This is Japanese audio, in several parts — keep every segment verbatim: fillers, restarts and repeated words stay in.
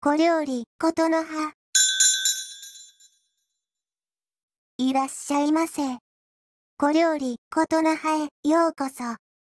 小料理ことの葉。いらっしゃいませ。小料理ことの葉へようこそ。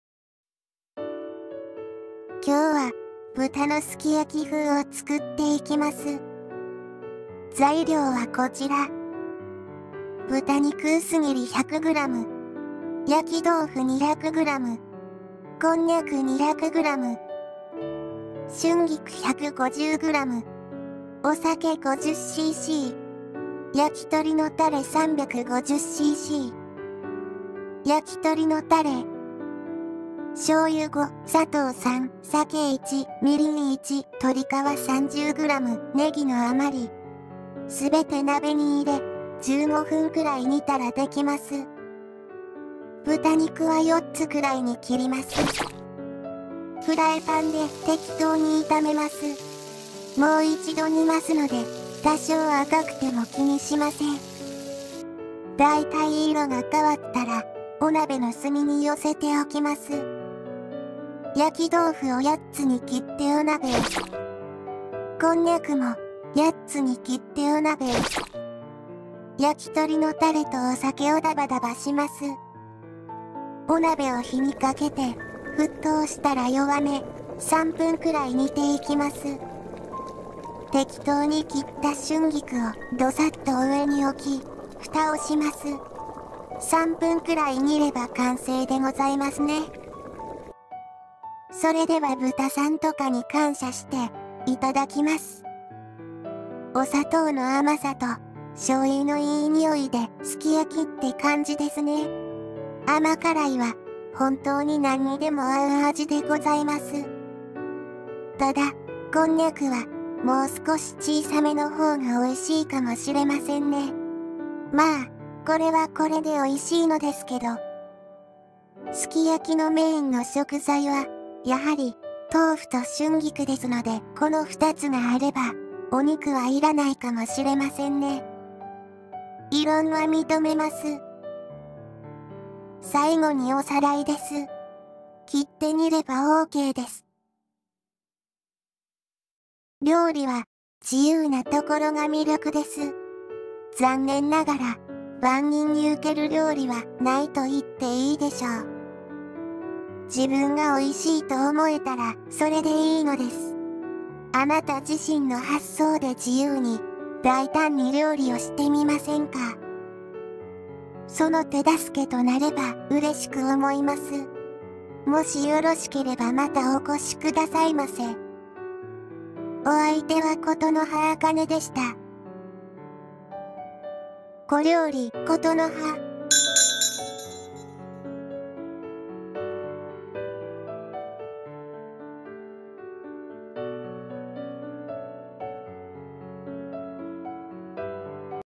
今日は豚のすき焼き風を作っていきます。材料はこちら。豚肉薄切り ひゃくグラム、焼き豆腐 にひゃくグラム、こんにゃく にひゃくグラム、春菊 ひゃくごじゅうグラム、お酒 ごじゅっシーシー、焼き鳥のタレ さんびゃくごじゅっシーシー、焼き鳥のタレ、醤油ご、砂糖さん、酒いち、みりんいち、鶏皮 さんじゅうグラム、ネギの余り。すべて鍋に入れ、じゅうごふんくらい煮たらできます。豚肉はよっつくらいに切ります。フライパンで適当に炒めます。もう一度煮ますので、多少赤くても気にしません。だいたい色が変わったら、お鍋の隅に寄せておきます。焼き豆腐をやっつに切ってお鍋へ。こんにゃくもやっつに切ってお鍋へ。焼き鳥のタレとお酒をダバダバします。お鍋を火にかけて、沸騰したら弱め、さんぷんくらい煮ていきます。適当に切った春菊をどさっと上に置き、蓋をします。さんぷんくらい煮れば完成でございますね。それでは豚さんとかに感謝していただきます。お砂糖の甘さと醤油のいい匂いですき焼きって感じですね。甘辛いは本当に何にでも合う味でございます。ただ、こんにゃくはもう少し小さめの方が美味しいかもしれませんね。まあ、これはこれで美味しいのですけど。すき焼きのメインの食材は、やはり豆腐と春菊ですので、このふたつがあれば、お肉はいらないかもしれませんね。異論は認めます。最後におさらいです。切って煮れば オーケー です。料理は自由なところが魅力です。残念ながら、万人に受ける料理はないと言っていいでしょう。自分が美味しいと思えたらそれでいいのです。あなた自身の発想で自由に大胆に料理をしてみませんか。その手助けとなれば嬉しく思います。もしよろしければまたお越しくださいませ。お相手はことの葉あかねでした。小料理ことの葉。